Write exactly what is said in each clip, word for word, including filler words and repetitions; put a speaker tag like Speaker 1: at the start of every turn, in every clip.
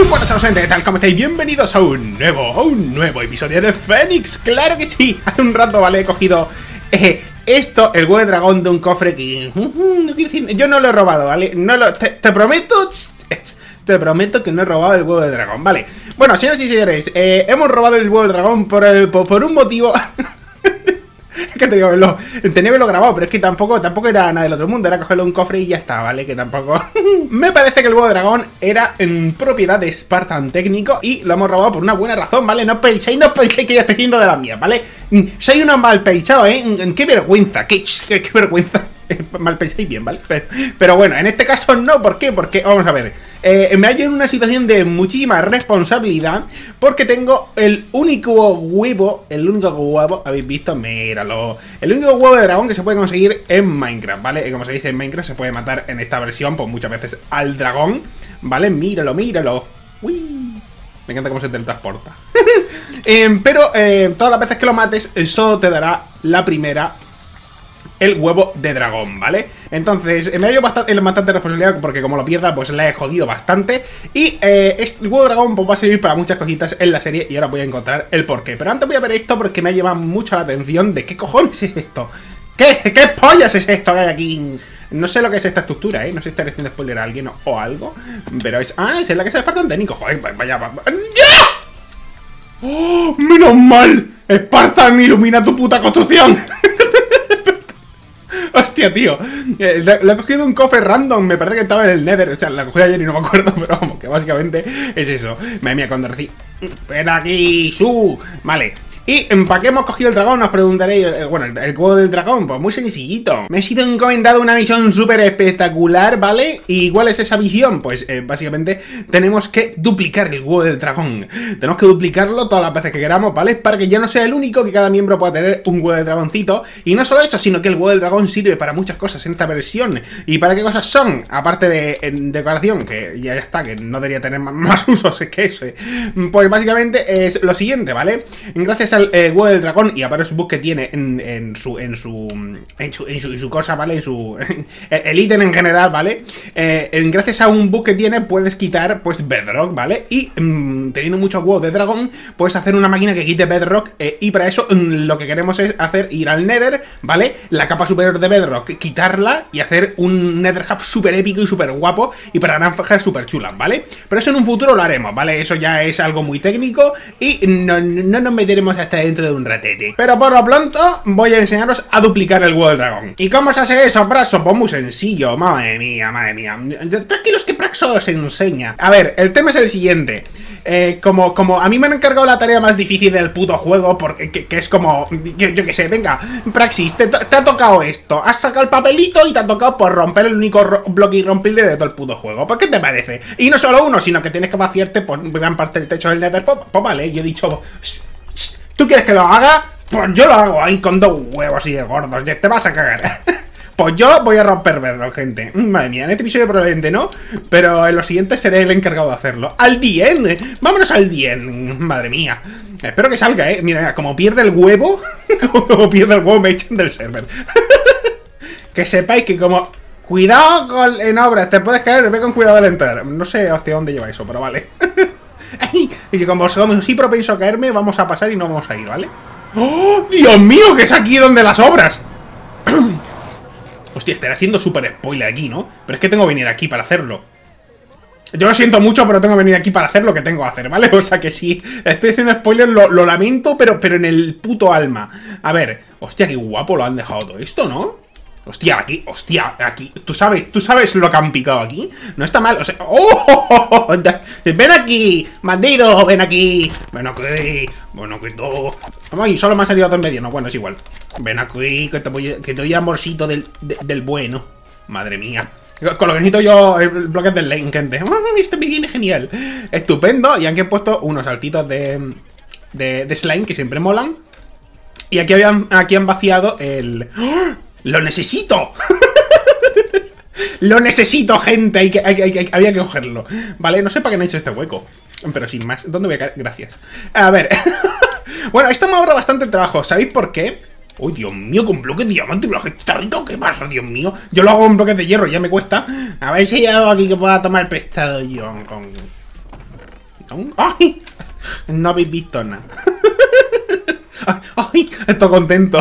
Speaker 1: buenas a todos, gente, ¿qué tal? ¿Cómo estáis? Bienvenidos a un nuevo, a un nuevo episodio de Fénix. Claro que sí, hace un rato, vale, he cogido eh, esto, el huevo de dragón de un cofre que... Uh, uh, no quiero decir, yo no lo he robado, ¿vale? No lo, te, te prometo... Te prometo que no he robado el huevo de dragón, vale. Bueno, señoras y señores, eh, hemos robado el huevo de dragón por, el, por, por un motivo... que tenía que verlo, tenía que verlo grabado, pero es que tampoco, tampoco era nada del otro mundo, era cogerlo un cofre y ya está, ¿vale? Que tampoco... Me parece que el huevo de dragón era en propiedad de Spartan Técnico y lo hemos robado por una buena razón, ¿vale? No penséis, no penséis que yo estoy yendo de las mías, ¿vale? Soy uno mal pensado, ¿eh? ¡Qué vergüenza! ¡Qué, qué, qué vergüenza! Mal penséis bien, ¿vale? Pero, pero bueno, en este caso no, ¿por qué? Porque, vamos a ver, eh, me hallo en una situación de muchísima responsabilidad porque tengo el único huevo, el único huevo, ¿habéis visto? Míralo, el único huevo de dragón que se puede conseguir en Minecraft, ¿vale? Y como se dice en Minecraft, se puede matar en esta versión, pues muchas veces al dragón, ¿vale? Míralo, míralo. Uy. Me encanta cómo se teletransporta. eh, pero eh, todas las veces que lo mates, eso te dará la primera... el huevo de dragón, ¿vale? Entonces, me ha ido bastante, bastante responsabilidad porque como lo pierda, pues la he jodido bastante. Y eh, este huevo de dragón pues, va a servir para muchas cositas en la serie y ahora voy a encontrar el porqué. Pero antes voy a ver esto porque me ha llevado mucho la atención de qué cojones es esto. ¿Qué? ¿Qué pollas es esto que hay aquí? No sé lo que es esta estructura, ¿eh? No sé si estaré haciendo spoiler a alguien o, o algo. Pero es... Ah, es la que se Spartan Técnico. Joder, vaya... vaya. ¡Oh! ¡Menos mal! ¡Spartan, ilumina tu puta construcción! Hostia, tío, eh, le, le he cogido un cofre random, me parece que estaba en el Nether. O sea, la cogí ayer y no me acuerdo, pero vamos, que básicamente es eso. Madre mía, cuando recibo... ¡Ven aquí, su! Vale. Y ¿para qué hemos cogido el dragón? Os preguntaréis. eh, Bueno, el, el huevo del dragón, pues muy sencillito. Me ha sido encomendado una misión súper espectacular, ¿vale? ¿Y cuál es esa misión? Pues eh, básicamente tenemos que duplicar el huevo del dragón. Tenemos que duplicarlo todas las veces que queramos, ¿vale? Para que ya no sea el único, que cada miembro pueda tener un huevo de dragoncito. Y no solo eso, sino que el huevo del dragón sirve para muchas cosas en esta versión. ¿Y para qué cosas son? Aparte de en decoración, que ya está, que no debería tener más, más usos que ese. Pues básicamente es lo siguiente, ¿vale? Gracias a el eh, huevo del dragón y a varios bugs que tiene en, en, su, en, su, en, su, en, su, en su cosa, ¿vale? En su... el ítem en general, ¿vale? Eh, en, gracias a un bug que tiene puedes quitar, pues, Bedrock, ¿vale? Y mmm, teniendo muchos huevos de dragón puedes hacer una máquina que quite Bedrock eh, y para eso mmm, lo que queremos es hacer ir al Nether, ¿vale? La capa superior de Bedrock, quitarla y hacer un Nether Hub súper épico y súper guapo y para granjas súper chulas, ¿vale? Pero eso en un futuro lo haremos, ¿vale? Eso ya es algo muy técnico y no, no nos meteremos hasta dentro de un ratete. Pero por lo pronto voy a enseñaros a duplicar el huevo del dragón. ¿Y cómo se hace eso, Praxo? Pues muy sencillo, madre mía, madre mía. Tranquilos que Praxo os enseña. A ver, el tema es el siguiente. Eh, como, como a mí me han encargado la tarea más difícil del puto juego, porque que, que es como, yo, yo que sé, venga, Praxis, te, te ha tocado esto, has sacado el papelito y te ha tocado por romper el único bloque irrompible de todo el puto juego. ¿Pues qué te parece? Y no solo uno, sino que tienes que vaciarte por gran parte del techo del Nether. Pues, pues vale, yo he dicho... ¿Tú quieres que lo haga? Pues yo lo hago ahí con dos huevos y de gordos. Ya te vas a cagar. Pues yo voy a romper Bedrock, gente. Madre mía, en este episodio probablemente no, pero en los siguientes seré el encargado de hacerlo. ¡Al dien! ¡Vámonos al dien! Madre mía. Espero que salga, ¿eh? Mira, como pierde el huevo, como pierde el huevo me echan del server. Que sepáis que como... Cuidado con... en obras, te puedes caer, ve con cuidado al entrar. No sé hacia dónde lleva eso, pero vale. Y que como sí propenso a caerme, vamos a pasar y no vamos a ir, ¿vale? ¡Oh, Dios mío! Que es aquí donde las obras. Hostia, estaré haciendo súper spoiler aquí, ¿no? Pero es que tengo que venir aquí para hacerlo. Yo lo siento mucho, pero tengo que venir aquí para hacer lo que tengo que hacer, ¿vale? O sea que si estoy haciendo spoiler, lo, lo lamento, pero, pero en el puto alma. A ver, hostia, qué guapo lo han dejado todo esto, ¿no? Hostia, aquí, hostia, aquí. ¿Tú sabes, tú sabes lo que han picado aquí? No está mal, o sea... ¡Oh! ¡Ven aquí! ¡Bandido! ¡Ven aquí! ¡Ven aquí! Bueno, aquí todo. Ay, solo me ha salido dos en medio. No, bueno, es igual. Ven aquí, que te voy, que te doy amorcito del, de, del bueno. Madre mía. Con lo que necesito yo el bloque del lane, gente. Esto me viene genial. Estupendo. Y aquí he puesto unos saltitos de, de, de slime que siempre molan. Y aquí, habían, aquí han vaciado el... ¡Oh! ¡Lo necesito! ¡Lo necesito, gente! Hay que, hay, hay, hay, había que cogerlo. Vale, no sé para qué no he hecho este hueco. Pero sin más, ¿dónde voy a caer? Gracias. A ver. Bueno, esto me ahorra bastante trabajo. ¿Sabéis por qué? Uy, Dios mío, con bloques de diamante, bloques de tarrito, ¿qué pasa, Dios mío? Yo lo hago con bloques de hierro, ya me cuesta. A ver si hay algo aquí que pueda tomar prestado yo con... ¡Ay! No habéis visto nada. ¡Ay! Estoy contento.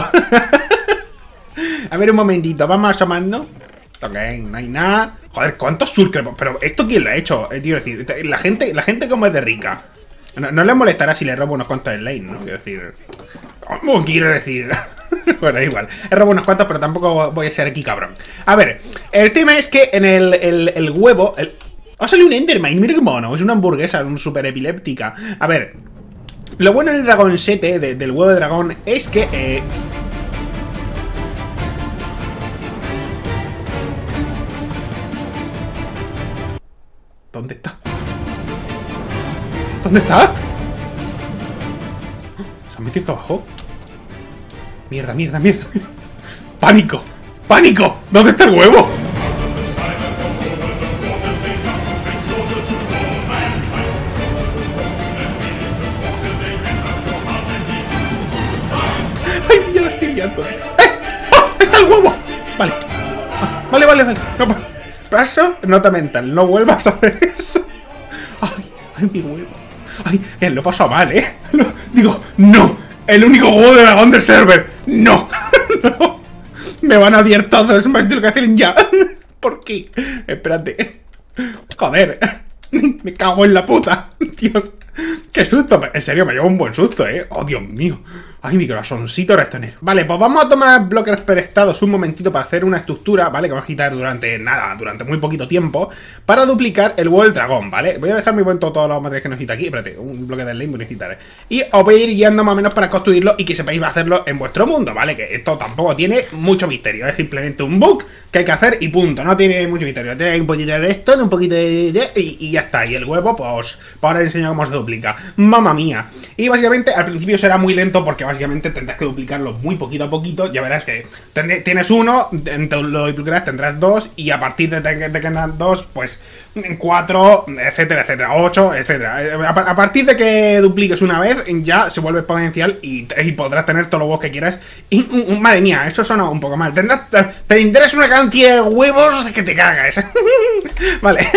Speaker 1: A ver un momentito, vamos a asomarnos. Ok, no hay nada. Joder, ¿cuántos surcres? Pero ¿esto quién lo ha hecho? Eh, quiero decir, la gente, la gente como es de rica. No, no le molestará si le robo unos cuantos en lane, ¿no? Quiero decir... ¿Cómo quiero decir? Bueno, igual. He robado unos cuantos, pero tampoco voy a ser aquí cabrón. A ver, el tema es que en el, el, el huevo... El... Ha salido un Endermine, mira qué mono. Es una hamburguesa, un super epiléptica. A ver, lo bueno del dragoncete, de, del huevo de dragón, es que... Eh... ¿Dónde está? ¿Dónde está? ¿Se han metido acá abajo? Mierda, mierda, mierda. ¡Pánico! ¡Pánico! ¿Dónde está el huevo? ¡Ay, ya la estoy liando! ¡Eh! ¡Oh! ¡Está el huevo! Vale. Ah, vale, vale, vale. No, paso, nota mental. No vuelvas a hacer eso. ¡Ay! ¡Ay, mi huevo! ¡Ay! Eh, lo paso mal, ¿eh? No, digo, ¡no! ¡El único huevo de dragón del server! ¡No! ¡No! Me van a odiar todos más de lo que hacen ya. ¿Por qué? Espérate. Joder. Me cago en la puta. Dios. ¡Qué susto! En serio, me llevo un buen susto, ¿eh? ¡Oh, Dios mío! ¡Ay, mi corazoncito restonero! Vale, pues vamos a tomar bloques prestados un momentito para hacer una estructura, ¿vale? Que vamos a quitar durante nada, durante muy poquito tiempo, para duplicar el huevo del dragón, ¿vale? Voy a dejar muy buen todo, todos los materiales que necesito aquí. Espérate, un bloque de lane voy a necesitar, ¿eh? Y os voy a ir guiando más o menos para construirlo y que sepáis hacerlo en vuestro mundo, ¿vale? Que esto tampoco tiene mucho misterio, es simplemente un bug que hay que hacer y punto. No tiene mucho misterio. Tiene un poquito de esto, un poquito de... de y, y ya está. Y el huevo, pues, para enseñar cómo se duplica. ¡Mamma mía! Y básicamente al principio será muy lento porque básicamente tendrás que duplicarlo muy poquito a poquito. Ya verás que tienes uno, lo duplicarás, tendrás dos, y a partir de que te quedan dos, pues cuatro, etcétera, etcétera, ocho, etcétera. A partir de que dupliques una vez, ya se vuelve exponencial y, y podrás tener todos los huevos que quieras. Y uh, madre mía, esto suena un poco mal. Tendrás, te, te interesa una cantidad de huevos que te cagas. Vale.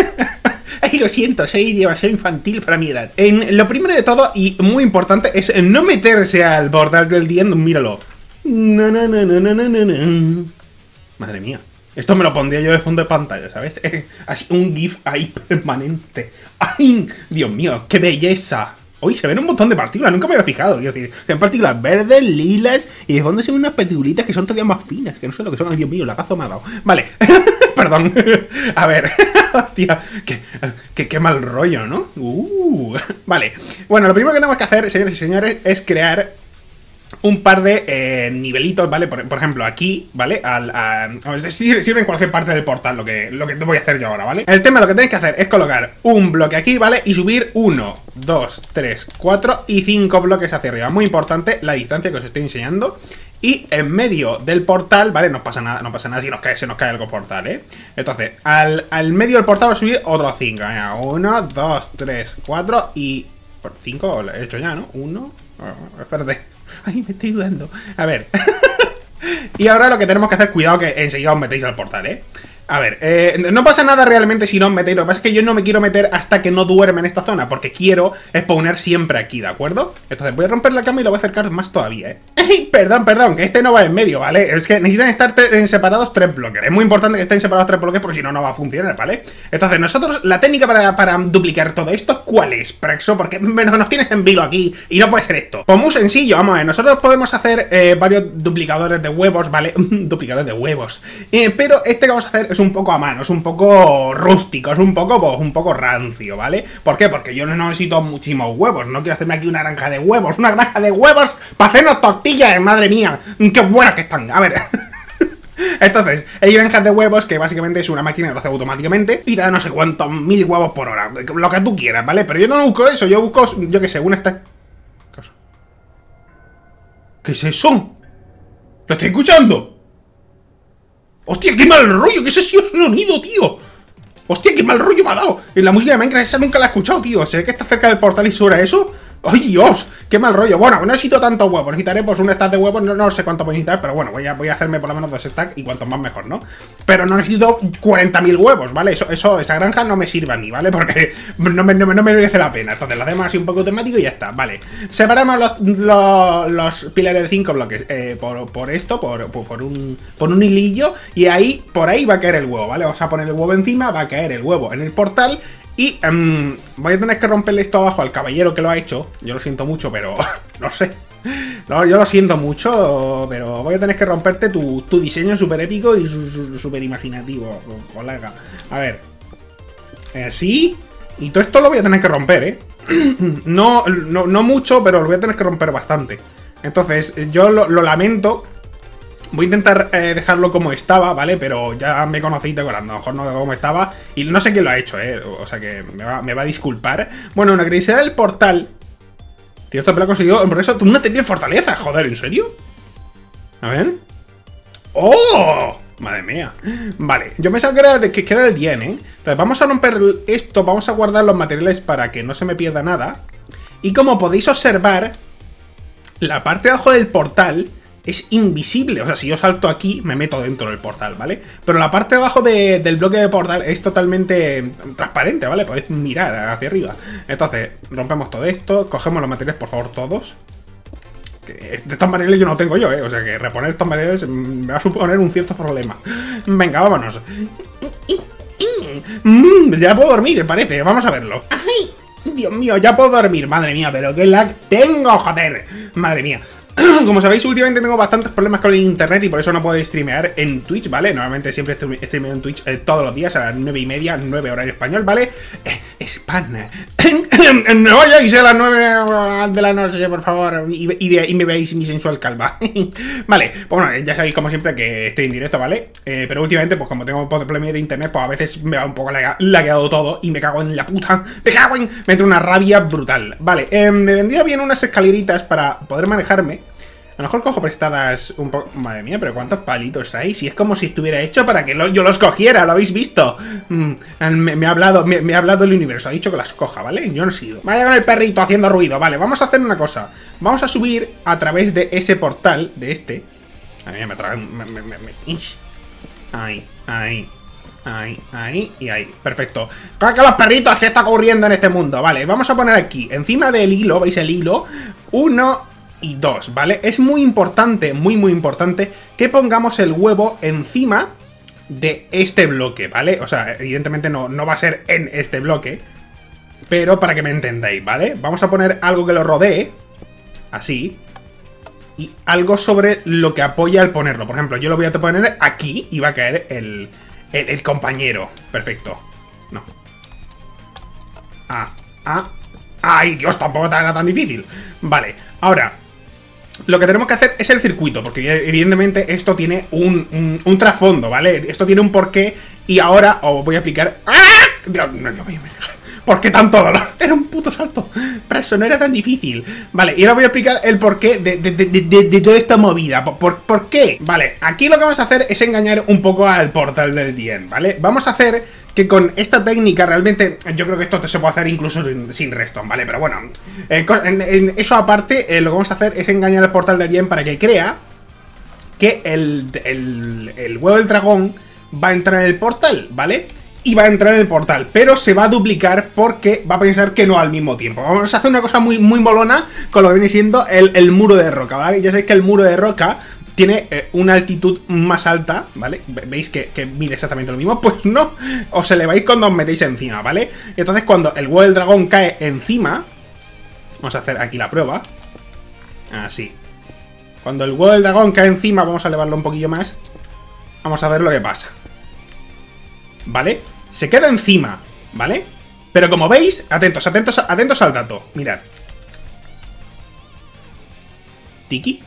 Speaker 1: Ay, lo siento, soy demasiado infantil para mi edad. En, lo primero de todo, y muy importante, es no meterse al portal del día. Míralo. No, no, no, no, no, no, no. Madre mía. Esto me lo pondría yo de fondo de pantalla, ¿sabes? Así, un GIF ahí permanente. ¡Ay! Dios mío, qué belleza. Hoy se ven un montón de partículas, nunca me había fijado. Quiero decir, hay partículas verdes, lilas, y de fondo se ven unas partículitas que son todavía más finas, que no sé lo que son. Ay, Dios mío, la gazo me ha dado. Vale, perdón. A ver, hostia, qué, qué, qué mal rollo, ¿no? Uh. Vale, bueno, lo primero que tenemos que hacer, señores y señores, es crear un par de eh, nivelitos, ¿vale? Por, por ejemplo, aquí, ¿vale? Al, a, a, sirve en cualquier parte del portal lo que, lo que voy a hacer yo ahora, ¿vale? El tema, lo que tenéis que hacer es colocar un bloque aquí, ¿vale? Y subir uno, dos, tres, cuatro y cinco bloques hacia arriba. Muy importante la distancia que os estoy enseñando. Y en medio del portal, ¿vale? No pasa nada, no pasa nada si nos cae, se nos cae algo portal, ¿eh? Entonces, al, al medio del portal va a subir otros cinco. uno, dos, tres, cuatro y... cinco lo he hecho ya, ¿no? uno... Oh, espérate. Ay, me estoy dudando. A ver. Y ahora lo que tenemos que hacer, cuidado que enseguida os metéis al portal, ¿eh? A ver, eh, no pasa nada realmente si no os metéis. Lo que pasa es que yo no me quiero meter hasta que no duerme en esta zona, porque quiero spawnar siempre aquí, ¿de acuerdo? Entonces voy a romper la cama y lo voy a acercar más todavía, ¿eh? Ay, perdón, perdón, que este no va en medio, ¿vale? Es que necesitan estar en separados tres bloques. Es muy importante que estén separados tres bloques porque si no, no va a funcionar, ¿vale? Entonces nosotros, la técnica para, para duplicar todo esto, ¿cuál es, Praxo? Porque menos nos tienes en vilo aquí y no puede ser esto. Pues muy sencillo, vamos a ver. Nosotros podemos hacer eh, varios duplicadores de huevos, ¿vale? Duplicadores de huevos. Eh, pero este que vamos a hacer es un poco a mano, es un poco rústico, es un poco, pues, un poco rancio, ¿vale? ¿Por qué? Porque yo no necesito muchísimos huevos, no quiero hacerme aquí una granja de huevos, una granja de huevos para hacernos tortillas, madre mía, qué buenas que están, a ver. Entonces, hay granjas de huevos que básicamente es una máquina que lo hace automáticamente y da no sé cuántos mil huevos por hora, lo que tú quieras, ¿vale? Pero yo no busco eso, yo busco, yo que sé, una esta... ¿Qué es eso? ¿Lo estoy escuchando? ¡Hostia, qué mal rollo! ¿Qué es ese sonido, tío? ¡Hostia, qué mal rollo me ha dado! En la música de Minecraft esa nunca la he escuchado, tío. ¿Se ve que está cerca del portal y suena eso? ¡Ay, Dios! ¡Qué mal rollo! Bueno, no necesito tantos huevos. Necesitaré pues un stack de huevos. No, no sé cuánto voy a necesitar, pero bueno, voy a, voy a hacerme por lo menos dos stacks y cuanto más mejor, ¿no? Pero no necesito cuarenta mil huevos, ¿vale? Eso, eso, esa granja no me sirve a mí, ¿vale? Porque no me, no, me, no me merece la pena. Entonces lo hacemos así un poco temático y ya está, vale. Separamos los, los, los pilares de cinco bloques eh, por, por esto, por, por, por, un, por un hilillo. Y ahí, por ahí va a caer el huevo, ¿vale? Vamos a poner el huevo encima, va a caer el huevo en el portal. Y um, voy a tener que romperle esto abajo al caballero que lo ha hecho. Yo lo siento mucho, pero no sé. No, yo lo siento mucho, pero voy a tener que romperte tu, tu diseño súper épico y súper imaginativo, colega. A ver. Eh, sí. Y todo esto lo voy a tener que romper, ¿eh? No, no, no mucho, pero lo voy a tener que romper bastante. Entonces, yo lo, lo lamento. Voy a intentar eh, dejarlo como estaba, ¿vale? Pero ya me conocéis de a lo mejor no de cómo estaba. Y no sé quién lo ha hecho, ¿eh? O sea que me va, me va a disculpar. Bueno, una curiosidad del portal. Tío, esto me lo ha conseguido. Por eso tú no tenías fortaleza. Joder, ¿en serio? A ver. ¡Oh! Madre mía. Vale, yo pensaba que era, de, que, que era el Dien, ¿eh? Entonces vamos a romper esto. Vamos a guardar los materiales para que no se me pierda nada. Y como podéis observar, la parte de abajo del portal es invisible, o sea, si yo salto aquí me meto dentro del portal, ¿vale? Pero la parte de abajo de, del bloque de portal es totalmente transparente, ¿vale? Podéis mirar hacia arriba. Entonces, rompemos todo esto, cogemos los materiales, por favor, todos. De estos materiales yo no tengo yo, ¿eh? O sea que reponer estos materiales me va a suponer un cierto problema. Venga, vámonos. Mm, ya puedo dormir, parece, vamos a verlo. Ay, Dios mío, ya puedo dormir, madre mía, pero qué lag tengo, joder. Madre mía. Como sabéis, últimamente tengo bastantes problemas con el internet y por eso no puedo streamear en Twitch, ¿vale? Normalmente siempre streameo en Twitch eh, todos los días a las nueve y media, nueve horario español, ¿vale? Eh, España. No vayáis a las nueve de la noche, por favor, y, y, y me veáis mi sensual calva. Vale, pues bueno, ya sabéis como siempre que estoy en directo, ¿vale? Eh, pero últimamente, pues como tengo problemas de internet, pues a veces me va un poco lagueado todo y me cago en la puta. Me cago en... Me entra una rabia brutal. Vale, eh, me vendría bien unas escaleritas para poder manejarme. A lo mejor cojo prestadas un poco... Madre mía, pero ¿cuántos palitos hay? Si es como si estuviera hecho para que lo, yo los cogiera, ¿lo habéis visto? Mm, me, me, ha hablado, me, me ha hablado el universo, ha dicho que las coja, ¿vale? Yo no he sido. Vaya con el perrito haciendo ruido, vale, vamos a hacer una cosa. Vamos a subir a través de ese portal, de este. A mí me tragan... Me, me, me, me. Ahí, ahí, ahí, ahí y ahí. Perfecto. ¡Caca los perritos! ¿Qué está ocurriendo en este mundo? Vale, vamos a poner aquí, encima del hilo, ¿veis el hilo? Uno... y dos, ¿vale? Es muy importante, muy muy importante que pongamos el huevo encima de este bloque, ¿vale? O sea, evidentemente no, no va a ser en este bloque, pero para que me entendáis, ¿vale? Vamos a poner algo que lo rodee, así, y algo sobre lo que apoya al ponerlo. Por ejemplo, yo lo voy a poner aquí y va a caer el, el, el compañero. Perfecto. No. Ah, ah. ¡Ay, Dios! Tampoco era tan difícil. Vale, ahora... Lo que tenemos que hacer es el circuito, porque evidentemente esto tiene un, un, un trasfondo, ¿vale? Esto tiene un porqué y ahora os voy a explicar... ¡Ah! Dios, no, Dios mío, ¿por qué tanto dolor? Era un puto salto, pero eso no era tan difícil. Vale, y ahora voy a explicar el porqué de, de, de, de, de toda esta movida. ¿Por, por, ¿Por qué? Vale, aquí lo que vamos a hacer es engañar un poco al portal del Dien, ¿vale? Vamos a hacer... que con esta técnica realmente, yo creo que esto se puede hacer incluso sin, sin redstone, ¿vale? Pero bueno, eh, en, en eso aparte, eh, lo que vamos a hacer es engañar al portal del Dien para que crea que el, el, el huevo del dragón va a entrar en el portal, ¿vale? Y va a entrar en el portal, pero se va a duplicar porque va a pensar que no al mismo tiempo. Vamos a hacer una cosa muy, muy molona con lo que viene siendo el, el muro de roca, ¿vale? Ya sabéis que el muro de roca... tiene eh, una altitud más alta, ¿vale? ¿Veis que, que mide exactamente lo mismo? Pues no, os eleváis cuando os metéis encima, ¿vale? Entonces cuando el huevo del dragón cae encima, vamos a hacer aquí la prueba, así. Cuando el huevo del dragón cae encima, vamos a elevarlo un poquillo más, vamos a ver lo que pasa, ¿vale? Se queda encima, ¿vale? Pero como veis, atentos, atentos, atentos al dato, mirad. Tiki.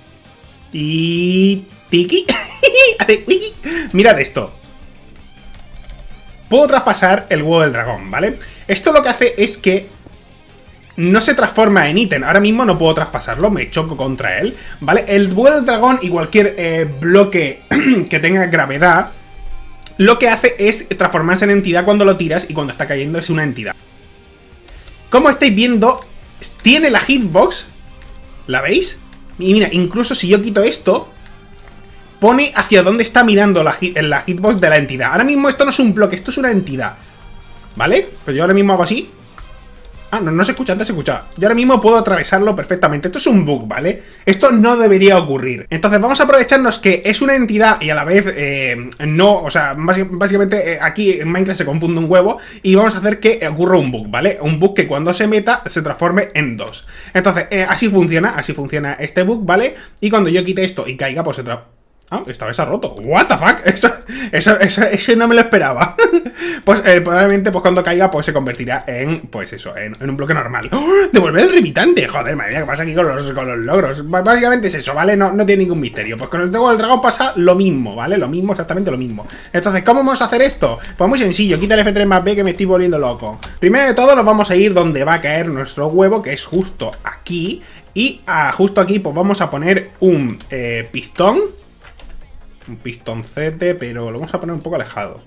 Speaker 1: Y... Tiki. Mirad esto. Puedo traspasar el huevo del dragón, ¿vale? Esto lo que hace es que no se transforma en ítem. Ahora mismo no puedo traspasarlo, me choco contra él, ¿vale? El huevo del dragón y cualquier eh, bloque que tenga gravedad, lo que hace es transformarse en entidad cuando lo tiras y cuando está cayendo es una entidad. Como estáis viendo, tiene la hitbox. ¿La veis? Y mira, incluso si yo quito esto, pone hacia dónde está mirando la, hit, la hitbox de la entidad. Ahora mismo esto no es un bloque, esto es una entidad, ¿vale? Pero yo ahora mismo hago así. Ah, no, no se escucha, antes se escuchaba. Yo ahora mismo puedo atravesarlo perfectamente. Esto es un bug, ¿vale? Esto no debería ocurrir. Entonces vamos a aprovecharnos que es una entidad y a la vez eh, no, o sea, básicamente eh, aquí en Minecraft se confunde un huevo y vamos a hacer que ocurra un bug, ¿vale? Un bug que cuando se meta se transforme en dos. Entonces, eh, así funciona, así funciona este bug, ¿vale? Y cuando yo quite esto y caiga, pues se transforma. Ah, esta vez se ha roto. What the fuck, eso, eso, eso, eso no me lo esperaba. Pues eh, probablemente pues cuando caiga pues se convertirá en, pues eso, en, en un bloque normal. ¡Oh! Devolver el revitante. Joder, madre mía, ¿qué pasa aquí con los, con los logros? Básicamente es eso, ¿vale? No, no tiene ningún misterio. Pues con el juego del dragón pasa lo mismo, ¿vale? Lo mismo, exactamente lo mismo. Entonces, ¿cómo vamos a hacer esto? Pues muy sencillo, quita el F tres más B que me estoy volviendo loco. Primero de todo nos vamos a ir donde va a caer nuestro huevo, que es justo aquí. Y ah, justo aquí pues vamos a poner un eh, pistón. Un pistoncete, pero lo vamos a poner un poco alejado.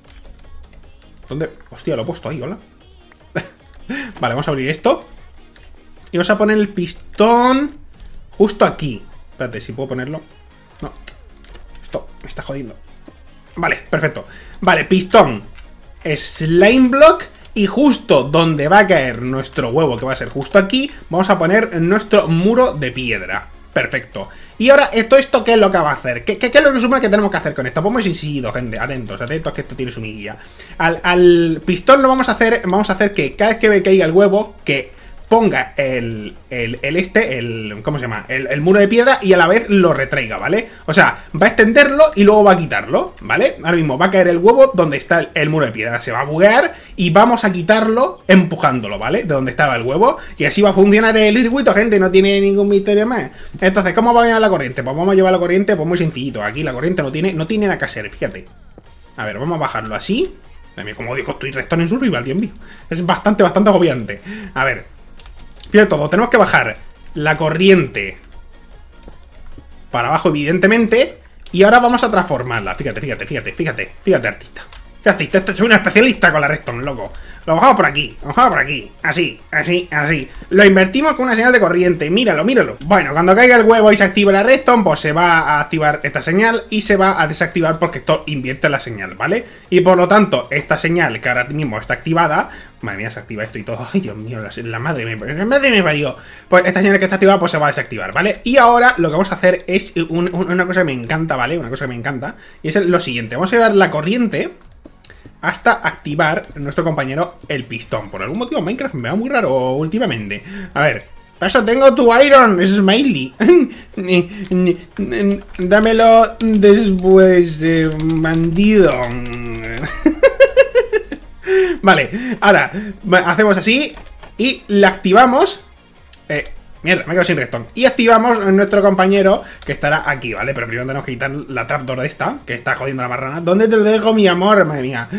Speaker 1: ¿Dónde? Hostia, lo he puesto ahí, hola. Vale, vamos a abrir esto. Y vamos a poner el pistón justo aquí. Espérate, si puedo ponerlo. No. Esto me está jodiendo. Vale, perfecto. Vale, pistón. Slime block. Y justo donde va a caer nuestro huevo, que va a ser justo aquí, vamos a poner nuestro muro de piedra. Perfecto. Y ahora, ¿esto, esto qué es lo que va a hacer? ¿Qué, qué, qué es lo que supone que tenemos que hacer con esto? Pues muy sencillo, gente. Atentos, atentos, que esto tiene su guía. Al, al pistón lo vamos a hacer, vamos a hacer que cada vez que caiga el huevo, que ponga el, el, el este, el, ¿cómo se llama? El, el muro de piedra y a la vez lo retraiga, ¿vale? O sea, va a extenderlo y luego va a quitarlo, ¿vale? Ahora mismo va a caer el huevo donde está el, el muro de piedra, se va a buguear y vamos a quitarlo empujándolo, ¿vale? De donde estaba el huevo y así va a funcionar el circuito, gente, no tiene ningún misterio más. Entonces, ¿cómo va a llevar la corriente? Pues vamos a llevar la corriente, pues muy sencillito, aquí la corriente no tiene, no tiene nada que hacer, fíjate. A ver, vamos a bajarlo así. Mira, como digo, estoy redstone en su rival, Dios mío. Es bastante, bastante agobiante. A ver. Fíjate todo, tenemos que bajar la corriente para abajo, evidentemente. Y ahora vamos a transformarla. Fíjate, fíjate, fíjate, fíjate, fíjate, artista. Fíjate, esto soy una especialista con la redstone, loco. Lo bajamos por aquí, lo bajamos por aquí. Así, así, así. Lo invertimos con una señal de corriente. Míralo, míralo. Bueno, cuando caiga el huevo y se active la redstone, pues se va a activar esta señal y se va a desactivar porque esto invierte la señal, ¿vale? Y por lo tanto, esta señal que ahora mismo está activada. Madre mía, se activa esto y todo. Ay, Dios mío, la, la madre me la madre me parió. Pues esta señal que está activada, pues se va a desactivar, ¿vale? Y ahora lo que vamos a hacer es un, un, una cosa que me encanta, ¿vale? Una cosa que me encanta. Y es lo siguiente. Vamos a llevar la corriente hasta activar nuestro compañero el pistón. Por algún motivo Minecraft me va muy raro últimamente. A ver, para eso tengo tu iron, Smiley. Dámelo después, eh, bandido. Vale, ahora hacemos así y la activamos. Eh, mierda, me quedo sin redstone. Y activamos a nuestro compañero que estará aquí, ¿vale? Pero primero tenemos que quitar la trapdoor de esta, que está jodiendo la marrana. ¿Dónde te lo dejo, mi amor? Madre mía.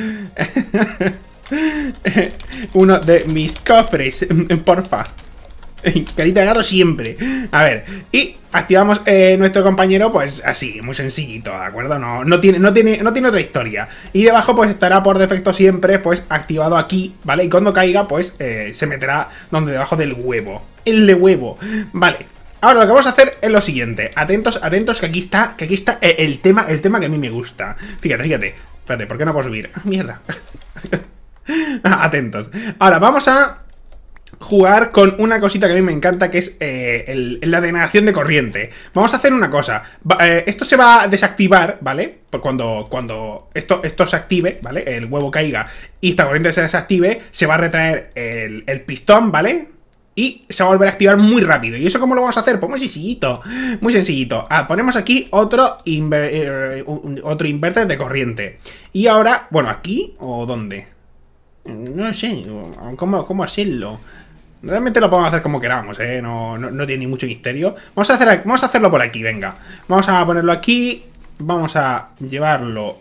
Speaker 1: Uno de mis cofres, porfa. Carita de gato siempre. A ver, y activamos eh, nuestro compañero, pues así, muy sencillito, ¿de acuerdo? No, no, tiene, no, tiene, no tiene otra historia. Y debajo pues estará por defecto siempre pues activado aquí, ¿vale? Y cuando caiga pues eh, se meterá donde debajo del huevo. El de huevo, vale. Ahora lo que vamos a hacer es lo siguiente. Atentos, atentos, que aquí está, que aquí está el, el tema, el tema que a mí me gusta. Fíjate, fíjate. Espérate, ¿por qué no puedo subir? Ah, mierda. Atentos. Ahora vamos a jugar con una cosita que a mí me encanta, que es eh, el, la denegación de corriente. Vamos a hacer una cosa. Va, eh, esto se va a desactivar, ¿vale? Cuando, cuando esto, esto se active, ¿vale? El huevo caiga y esta corriente se desactive, se va a retraer el, el pistón, ¿vale? Y se va a volver a activar muy rápido. ¿Y eso cómo lo vamos a hacer? Pues muy sencillito. Muy sencillito. Ah, ponemos aquí otro, inver eh, otro inverter de corriente. Y ahora, bueno, ¿aquí o dónde? No sé. ¿Cómo, cómo hacerlo? Realmente lo podemos hacer como queramos, ¿eh? No, no, no tiene ni mucho misterio. Vamos a, hacer, vamos a hacerlo por aquí, venga. Vamos a ponerlo aquí. Vamos a llevarlo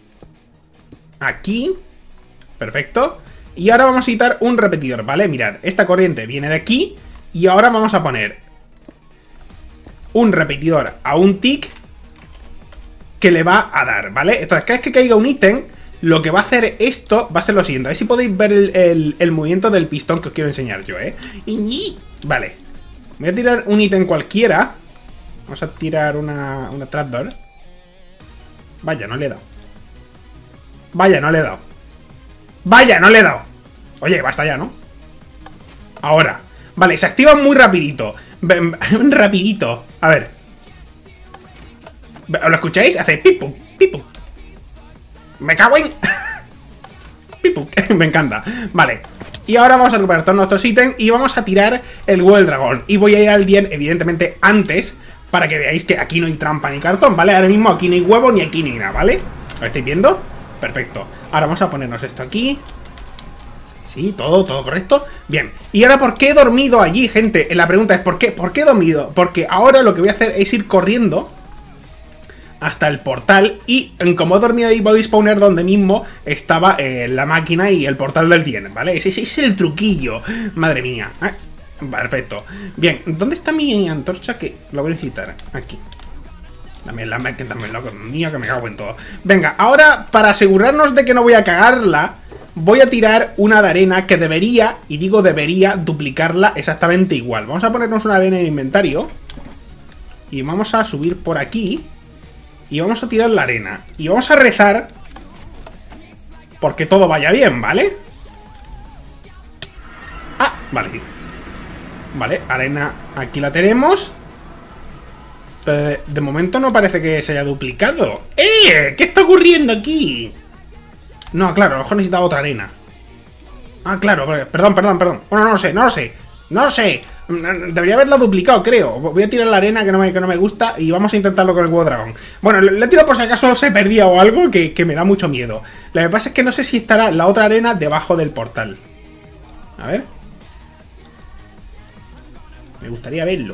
Speaker 1: aquí. Perfecto. Y ahora vamos a quitar un repetidor, ¿vale? Mirad, esta corriente viene de aquí. Y ahora vamos a poner un repetidor a un tick que le va a dar, ¿vale? Entonces, cada vez que caiga un ítem, lo que va a hacer esto va a ser lo siguiente. A ver si podéis ver el, el, el movimiento del pistón que os quiero enseñar yo, ¿eh? Vale. Voy a tirar un ítem cualquiera. Vamos a tirar una, una trapdoor. Vaya, no le he dado. Vaya, no le he dado. Vaya, no le he dado. Oye, basta ya, ¿no? Ahora. Vale, se activa muy rapidito. Rapidito. A ver. ¿Lo escucháis? Hace pipu, pipu. Me cago en... pipu. Me encanta. Vale. Y ahora vamos a recuperar todos nuestros ítems y vamos a tirar el huevo del dragón. Y voy a ir al Dien, evidentemente, antes, para que veáis que aquí no hay trampa ni cartón, ¿vale? Ahora mismo aquí no hay huevo ni aquí ni nada, ¿vale? ¿Lo estáis viendo? Perfecto. Ahora vamos a ponernos esto aquí. Sí, todo, todo correcto. Bien. Y ahora, ¿por qué he dormido allí, gente? La pregunta es, ¿por qué? ¿Por qué he dormido? Porque ahora lo que voy a hacer es ir corriendo hasta el portal y, como he dormido ahí, voy a spawner donde mismo estaba eh, la máquina y el portal del Dien, ¿vale? Ese, ese es el truquillo. Madre mía. ¿Eh? Perfecto. Bien, ¿dónde está mi antorcha? Que lo voy a necesitar. Aquí. Dame la máquina, dame loco mío, que me cago en todo. Venga, ahora, para asegurarnos de que no voy a cagarla, voy a tirar una de arena que debería, y digo debería, duplicarla exactamente igual. Vamos a ponernos una arena en el inventario. Y vamos a subir por aquí. Y vamos a tirar la arena. Y vamos a rezar porque todo vaya bien, ¿vale? Ah, vale, sí. Vale, arena aquí la tenemos. Pero de momento no parece que se haya duplicado. ¡Eh! ¿Qué está ocurriendo aquí? No, claro, a lo mejor necesitaba otra arena. Ah, claro, perdón, perdón, perdón. Bueno, no lo sé, no lo sé. No lo sé. Debería haberla duplicado, creo. Voy a tirar la arena que no me, que no me gusta y vamos a intentarlo con el huevo dragón. Bueno, le he tirado por si acaso se perdía o algo que, que me da mucho miedo. Lo que pasa es que no sé si estará la otra arena debajo del portal. A ver. Me gustaría verlo.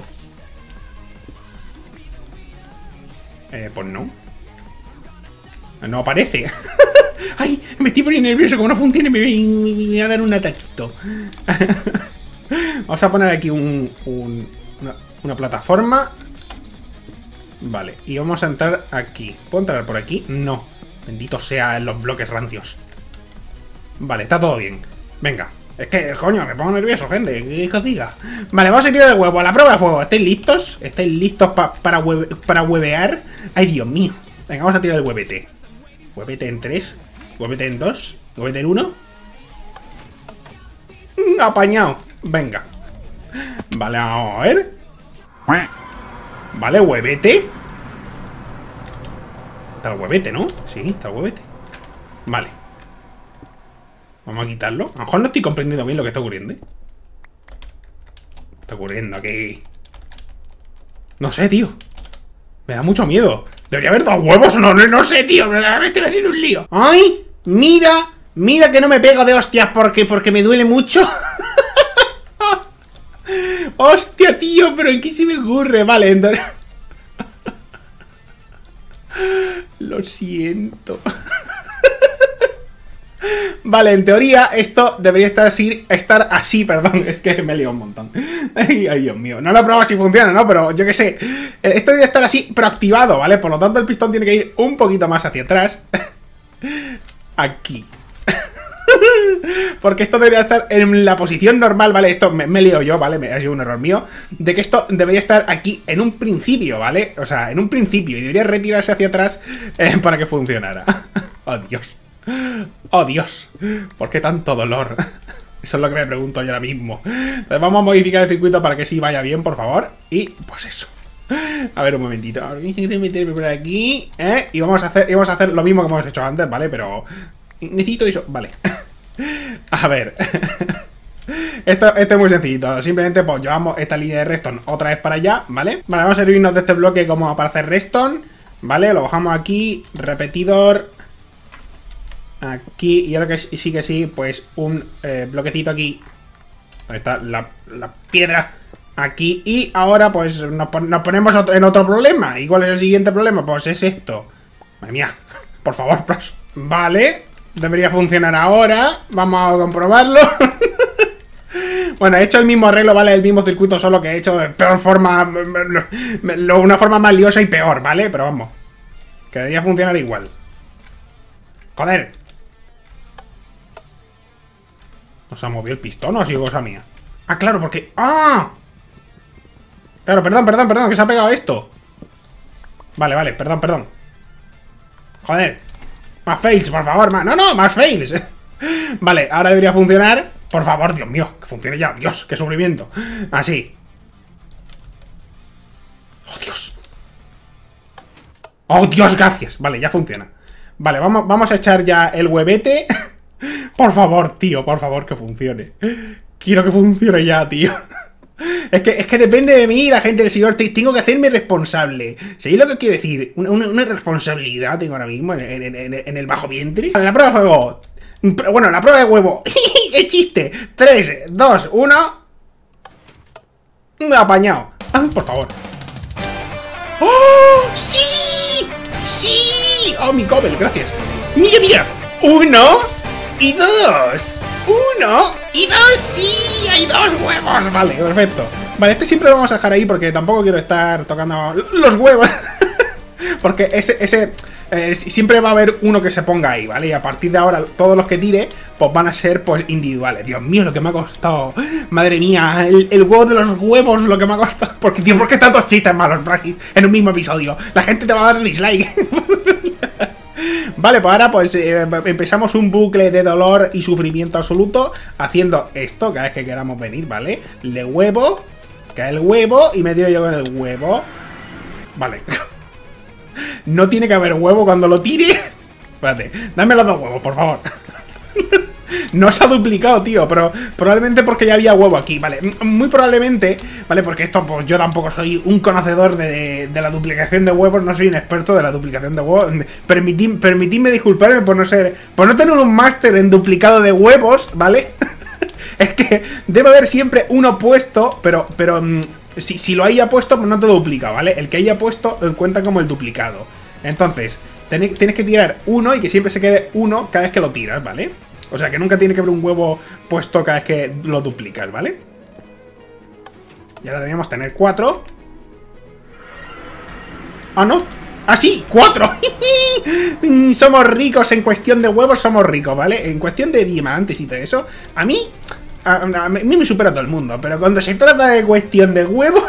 Speaker 1: Eh, pues no. No aparece. ¡Ay! Me estoy poniendo nervioso. Como no funciona, me voy a dar un ataquito. Vamos a poner aquí un, un, una, una plataforma. Vale, y vamos a entrar aquí. ¿Puedo entrar por aquí? No. Bendito sean los bloques rancios. Vale, está todo bien. Venga. Es que, coño, me pongo nervioso, gente. ¿Qué os diga? Vale, vamos a tirar el huevo a la prueba de fuego. ¿Estáis listos? ¿Estáis listos pa para, hueve para huevear? Ay, Dios mío. Venga, vamos a tirar el huevete. Huevete en tres. Huevete en dos. Huevete en uno. Apañado. Venga. Vale, vamos a ver. Vale, huevete. Está el huevete, ¿no? Sí, está el huevete. Vale. Vamos a quitarlo. A lo mejor no estoy comprendiendo bien lo que está ocurriendo, ¿eh? Está ocurriendo aquí. No sé, tío. Me da mucho miedo. ¿Debería haber dos huevos o no? No, no sé, tío. Me estoy haciendo un lío. ¡Ay! Mira. Mira que no me pego de hostias porque, porque me duele mucho. ¡Hostia, tío! ¿Pero en qué se me ocurre? Vale, entonces... Lo siento. Vale, en teoría esto debería estar así, estar así, perdón, es que me lío un montón. Ay, ay, Dios mío, no lo he probado si funciona, ¿no? Pero yo qué sé, esto debería estar así, pero activado, ¿vale? Por lo tanto el pistón tiene que ir un poquito más hacia atrás. Aquí. Porque esto debería estar en la posición normal, ¿vale? Esto me, me lío yo, ¿vale? Me ha sido un error mío. De que esto debería estar aquí en un principio, ¿vale? O sea, en un principio. Y debería retirarse hacia atrás eh, para que funcionara. Oh, Dios. Oh, Dios. ¿Por qué tanto dolor? Eso es lo que me pregunto yo ahora mismo. Entonces vamos a modificar el circuito para que sí vaya bien, por favor. Y pues eso. A ver, un momentito. Voy a meterme por aquí, ¿eh? Y vamos a hacer, y vamos a hacer lo mismo que hemos hecho antes, ¿vale? Pero necesito eso. Vale. A ver. Esto, esto es muy sencillito. Simplemente pues llevamos esta línea de redstone otra vez para allá, ¿vale? Vale, vamos a servirnos de este bloque como para hacer redstone, ¿vale? Lo bajamos aquí. Repetidor. Aquí. Y ahora que sí que sí, pues un eh, bloquecito aquí. Ahí está la, la piedra. Aquí. Y ahora pues nos, pon nos ponemos otro, en otro problema. ¿Y cuál es el siguiente problema? Pues es esto. Madre mía. Por favor, pros. Vale. Debería funcionar ahora. Vamos a comprobarlo. Bueno, he hecho el mismo arreglo, ¿vale? El mismo circuito, solo que he hecho de peor forma. Una forma más liosa y peor, ¿vale? Pero vamos. Que debería funcionar igual. Joder. ¿No se ha movido el pistón o ha sido cosa mía? Ah, claro, porque... ¡Ah! Claro, perdón, perdón, perdón, que se ha pegado esto. Vale, vale, perdón, perdón. Joder. Más fails, por favor, más... No, no, más fails. Vale, ahora debería funcionar. Por favor, Dios mío, que funcione ya. Dios, qué sufrimiento. Así. Oh, Dios. Oh, Dios, gracias. Vale, ya funciona. Vale, vamos, vamos a echar ya el huevete. Por favor, tío, por favor, que funcione. Quiero que funcione ya, tío. Es que, es que depende de mí, la gente del señor. Tengo que hacerme responsable. ¿Sabéis lo que quiero decir? Una, una, una responsabilidad tengo ahora mismo en, en, en, en el bajo vientre. La prueba de fuego. Bueno, la prueba de huevo. ¡Qué chiste! tres, dos, uno. Apañado. Ah, por favor. ¡Oh! ¡Sí! ¡Sí! ¡Oh, mi Cobel! Gracias. ¡Mira, mira! ¡Uno! ¡Y dos! ¡Uno! ¡Y dos! ¡Sí! ¡Hay dos huevos! Vale, perfecto. Vale, este siempre lo vamos a dejar ahí porque tampoco quiero estar tocando los huevos. Porque ese... ese eh, siempre va a haber uno que se ponga ahí, ¿vale? Y a partir de ahora todos los que tire pues van a ser pues individuales. Dios mío, lo que me ha costado. Madre mía, el, el huevo de los huevos, lo que me ha costado. Porque, tío, ¿por qué tantos chistes malos, Braxis, en un mismo episodio? La gente te va a dar dislike. Vale, pues ahora pues eh, empezamos un bucle de dolor y sufrimiento absoluto haciendo esto cada vez que queramos venir, ¿vale? Le huevo, cae el huevo y me tiro yo con el huevo. Vale. No tiene que haber huevo cuando lo tire. Espérate, dame los dos huevos, por favor. No se ha duplicado, tío, pero probablemente porque ya había huevo aquí, ¿vale? Muy probablemente, ¿vale? Porque esto, pues yo tampoco soy un conocedor de, de la duplicación de huevos, no soy un experto de la duplicación de huevos. Permitid, permitidme disculparme por no ser, por no tener un máster en duplicado de huevos, ¿vale? Es que debe haber siempre uno puesto, pero, pero si, si lo haya puesto, pues no te duplica, ¿vale? El que haya puesto cuenta como el duplicado. Entonces, tienes que tirar uno y que siempre se quede uno cada vez que lo tiras, ¿vale? O sea, que nunca tiene que haber un huevo puesto cada vez que lo duplicas, ¿vale? Y ahora deberíamos tener cuatro. Ah, no. Ah, sí, cuatro. Somos ricos en cuestión de huevos, somos ricos, ¿vale? En cuestión de diamantes y todo eso. A mí, a, a mí me supera todo el mundo. Pero cuando se trata de cuestión de huevos,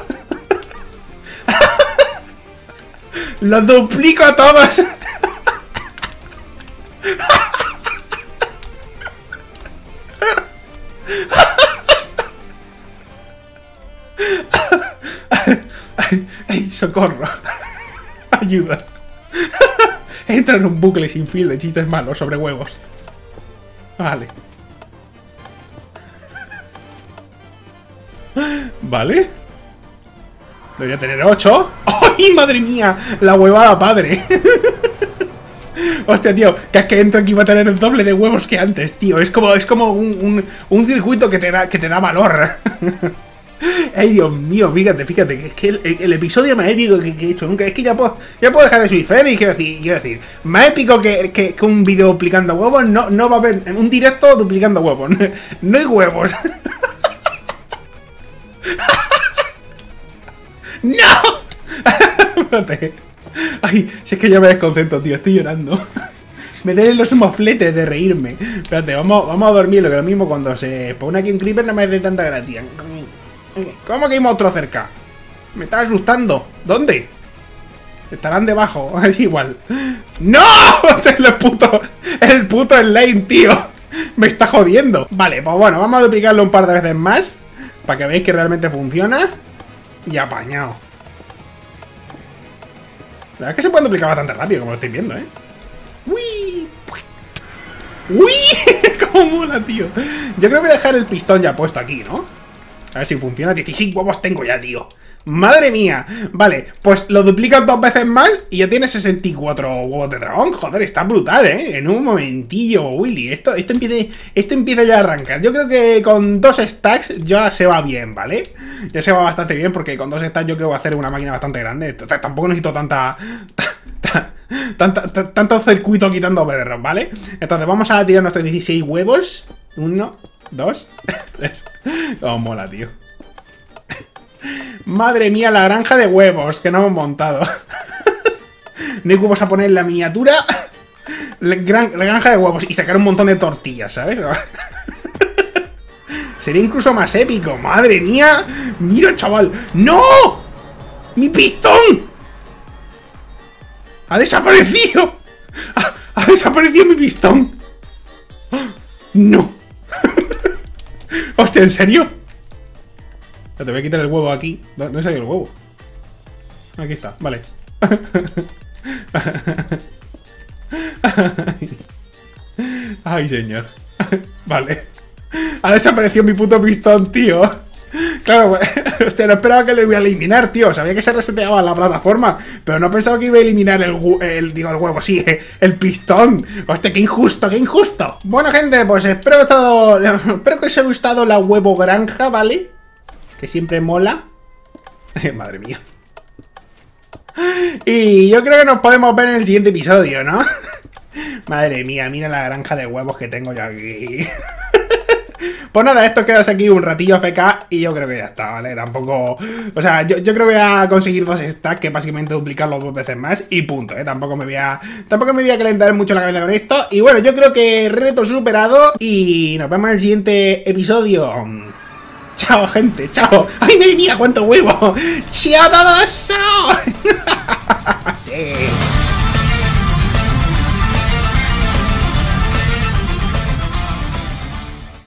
Speaker 1: los duplico a todos. ¡Ay, socorro! ¡Ayuda! Entra en un bucle sin fin de chistes malos sobre huevos. Vale. Vale. Debería tener ocho. ¡Ay, madre mía! La huevada padre. Hostia, tío, que es que entro aquí va a tener el doble de huevos que antes, tío. Es como, es como un, un, un circuito que te da, que te da valor. Ay, Dios mío, fíjate, fíjate, es que el, el episodio más épico que, que he hecho nunca, es que ya puedo, ya puedo dejar de subir feliz, quiero decir, quiero decir, más épico que, que, que un vídeo duplicando huevos, no, no va a haber un directo duplicando huevos, no, no hay huevos. ¡No! Espérate. Ay, si es que ya me desconcentro, tío, estoy llorando. Me den los mofletes de reírme. Espérate, vamos, vamos a dormir, lo que lo mismo cuando se pone aquí un creeper no me hace tanta gracia. ¿Cómo que hay monstruo cerca? Me está asustando. ¿Dónde? Estarán debajo. Es igual. ¡No! Es el puto, el puto slime, tío. Me está jodiendo. Vale, pues bueno, vamos a duplicarlo un par de veces más para que veáis que realmente funciona. Y apañado. La verdad es que se pueden duplicar bastante rápido, como lo estáis viendo, ¿eh? ¡Uy! ¡Uy! ¡Cómo mola, tío! Yo creo que voy a dejar el pistón ya puesto aquí, ¿no? A ver si funciona. dieciséis huevos tengo ya, tío. ¡Madre mía! Vale, pues lo duplicas dos veces más y ya tienes sesenta y cuatro huevos de dragón. Joder, está brutal, ¿eh? En un momentillo, Willy. Esto, esto, empieza, esto empieza ya a arrancar. Yo creo que con dos stacks ya se va bien, ¿vale? Ya se va bastante bien porque con dos stacks yo creo que voy a hacer una máquina bastante grande. Tampoco necesito tanta... Tanto, tanto circuito quitando bedrock, ¿vale? Entonces vamos a tirar nuestros dieciséis huevos. Uno, dos, tres. Oh, mola, tío. Madre mía, la granja de huevos que no hemos montado. No hay huevos a poner en la miniatura. La, gran, la granja de huevos y sacar un montón de tortillas, ¿sabes? Sería incluso más épico. ¡Madre mía! ¡Mira, chaval! ¡No! ¡Mi pistón! ¡Ha desaparecido! ¡Ha, ha desaparecido mi pistón! ¡No! ¡Hostia, en serio! Te voy a quitar el huevo aquí. ¿Dónde salió el huevo? Aquí está, vale. Ay, señor. Vale. Ha desaparecido mi puto pistón, tío. Claro, hostia, no esperaba que lo iba a eliminar, tío. Sabía que se reseteaba la plataforma, pero no pensaba que iba a eliminar el, el digo, el huevo, sí, el pistón. Hostia, qué injusto, qué injusto. Bueno, gente, pues espero que, estado, espero que os haya gustado la huevo granja, ¿vale? Que siempre mola. Madre mía. Y yo creo que nos podemos ver en el siguiente episodio, ¿no? Madre mía, mira la granja de huevos que tengo yo aquí. Pues nada, esto quedas aquí un ratillo A F K y yo creo que ya está, ¿vale? Tampoco... O sea, yo, yo creo que voy a conseguir dos stacks, que básicamente duplicarlos dos veces más y punto, ¿eh? Tampoco me voy a... Tampoco me voy a calentar mucho la cabeza con esto. Y bueno, yo creo que reto superado y nos vemos en el siguiente episodio. Chao, gente, chao. ¡Ay, madre mía, cuánto huevo! ¡Chao a todos! ¡Chao!